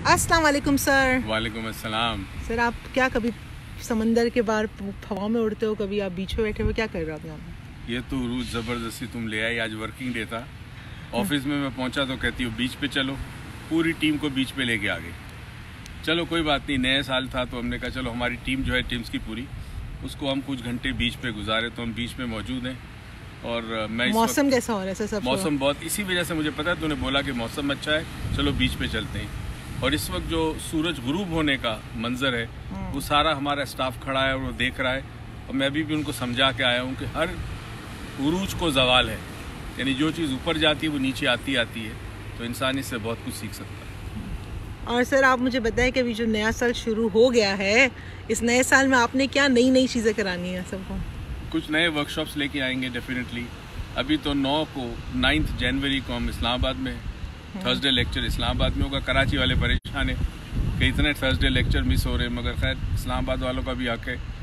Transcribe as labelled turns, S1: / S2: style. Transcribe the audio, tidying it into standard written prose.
S1: अस्सलाम वालेकुम सर।
S2: वालेकुम अस्सलाम।
S1: सर आप क्या कभी समंदर के बाहर हवा में उड़ते हो, कभी आप बीच में बैठे हो, क्या कर रहे हो आप यहाँ पे?
S2: ये तो उरूज ज़बरदस्ती तुम ले आई। आज वर्किंग डे था, ऑफिस में मैं पहुंचा तो कहती हूँ बीच पे चलो, पूरी टीम को बीच पे लेके आ गई। चलो कोई बात नहीं, नया साल था तो हमने कहा चलो हमारी टीम जो है टीम्स की पूरी, उसको हम कुछ घंटे बीच पे गुजारे, तो हम बीच में मौजूद हैं। और मैं
S1: मौसम कैसा हो रहा है सर?
S2: मौसम बहुत, इसी वजह से मुझे पता है, तूने बोला कि मौसम अच्छा है, चलो बीच पे चलते हैं। और इस वक्त जो सूरज गुरूब होने का मंजर है वो सारा हमारा स्टाफ खड़ा है और वो देख रहा है। और मैं अभी भी उनको समझा के आया हूँ कि हर उरूज को ज़वाल है, यानी जो चीज़ ऊपर जाती है वो नीचे आती है, तो इंसान इससे बहुत कुछ सीख सकता है।
S1: और सर आप मुझे बताएं कि अभी जो नया साल शुरू हो गया है, इस नए साल में आपने क्या नई नई चीज़ें करानी है सबको? कुछ
S2: नए वर्कशॉप्स लेके आएंगे डेफिनेटली। अभी तो 9 जनवरी को हम इस्लामाबाद में, थर्सडे लेक्चर इस्लामाबाद में होगा। कराची वाले परेशान है कि इतने थर्सडे लेक्चर मिस हो रहे हैं, मगर खैर इस्लामाबाद वालों का भी हक है